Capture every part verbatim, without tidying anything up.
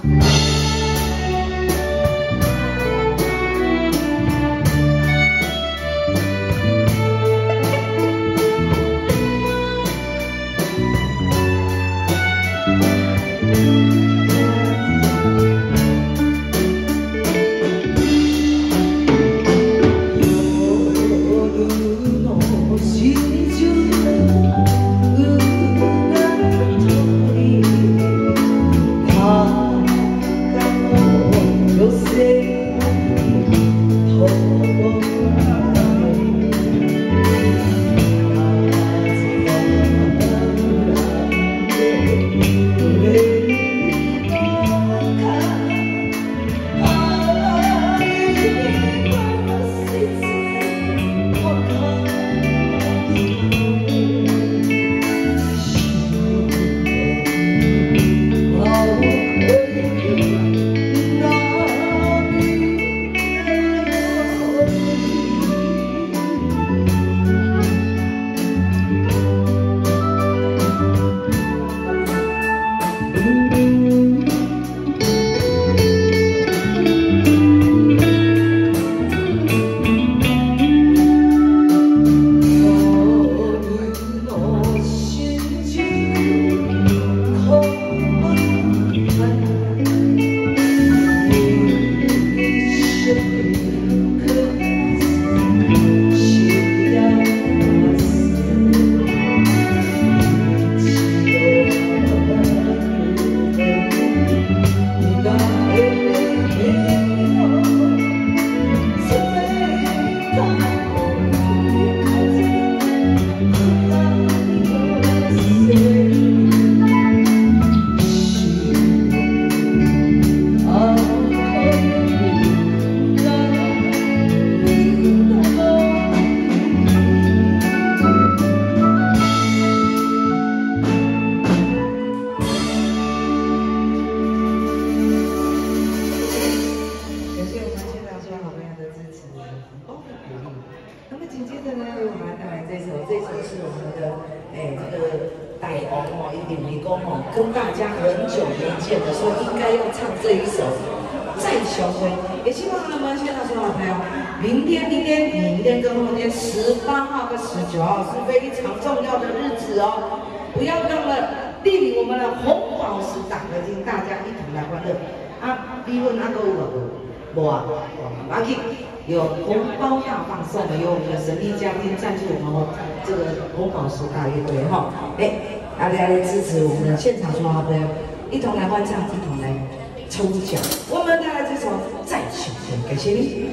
跟大家很久没见的，所以应该要唱这一首《再相会》。也希望他们现场所有朋友，明天、明天、明天跟后天十八号跟十九号是非常重要的日子哦，不要忘了莅临我们的红宝石大歌厅，大家一同来欢乐。啊，离婚啊，都有无？无啊，无要紧。有红包大放送的，由我们的神秘嘉宾赞助我们这个红宝石大乐队哈，哎。 大家来支持我们的现场所有好朋友，一同来欢唱，一同来抽奖。我们带来这首《再相会》，感谢你。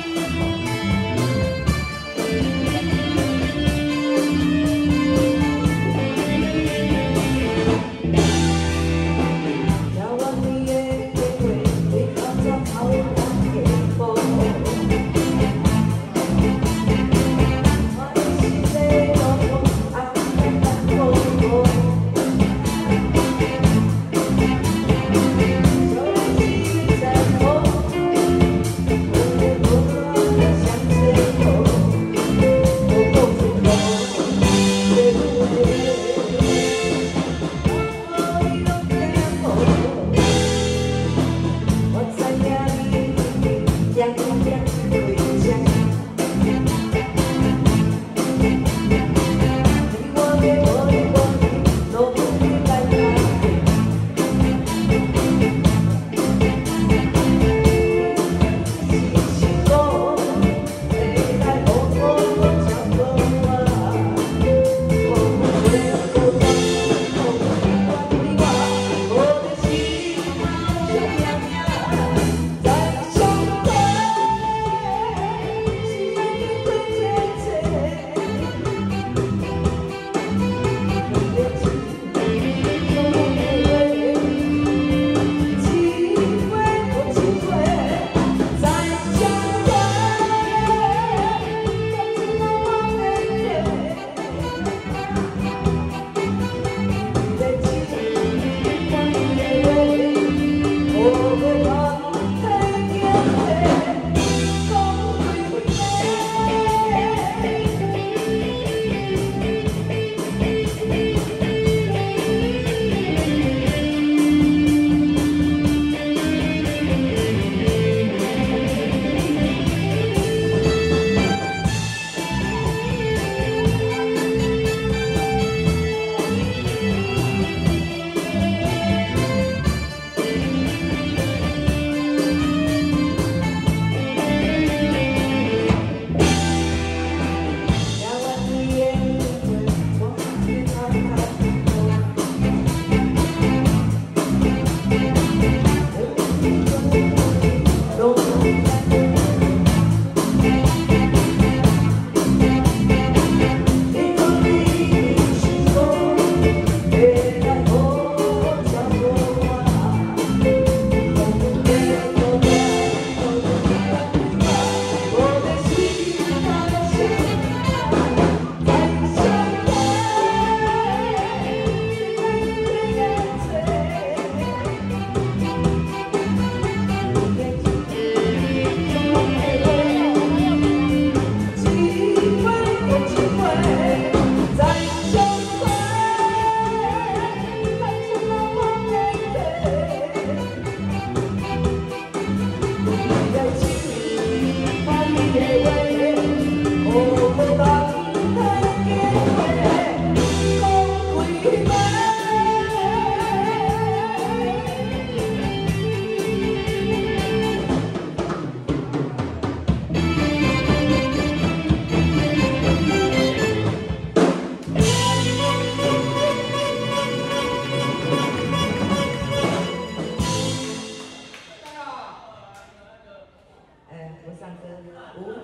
再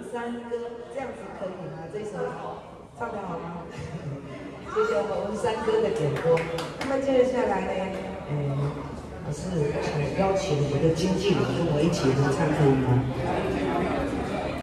山歌，这样子可以吗？这首唱得好吗？谢谢我们文山哥的点播。那么接下来呢，嗯，我是想邀请我的经纪人跟我一起合唱，可以吗？